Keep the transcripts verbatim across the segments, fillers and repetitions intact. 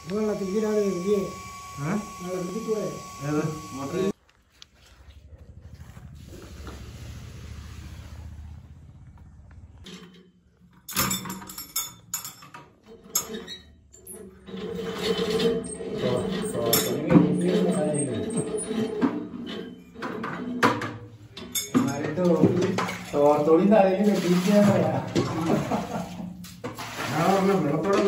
വെള്ളത്തിലാണ് വെള്ളിയെ വെള്ളത്തിൽ കൂടെ തോത്തോടി തലയിൽ കെട്ടിയിരിക്കാൻ പറയാ വെള്ളത്തോടെ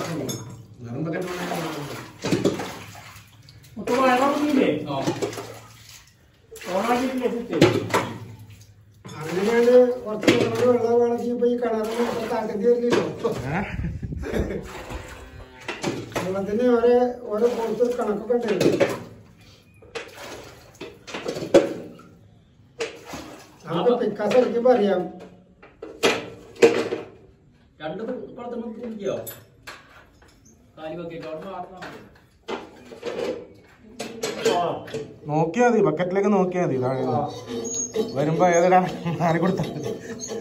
അങ്ങനെയാണ് കുറച്ച് വെള്ളം വേണമെങ്കിൽ ഈ കിണറിന് താഴ്ത്തി വരില്ലല്ലോ. വെള്ളത്തിന് ഓരോ ഓരോ കൊടുത്ത് കണക്കൊക്കെ ഉണ്ടായിരുന്നു. നമുക്ക് പിക്കാസ് അടിക്കുമ്പോ അറിയാം. രണ്ട് കുളത്തുമ്പോൾ കുടിക്കോ കാലിവൊക്കെ നോക്കിയാ മതി, ബക്കറ്റിലേക്ക് നോക്കിയാ മതി. താഴെ വരുമ്പോ ഏതൊരാണ് ആരെ കൊടുത്താൽ മതി.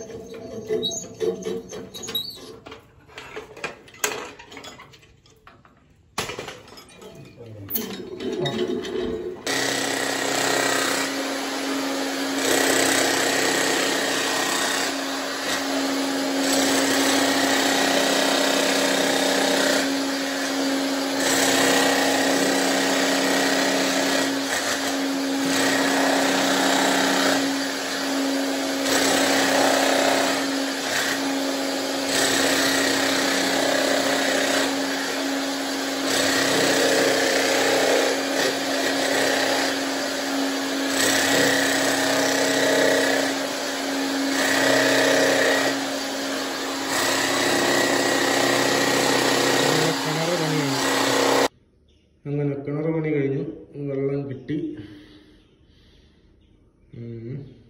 അങ്ങനെ കിണറ് പണി കഴിഞ്ഞു, വെള്ളം കിട്ടി.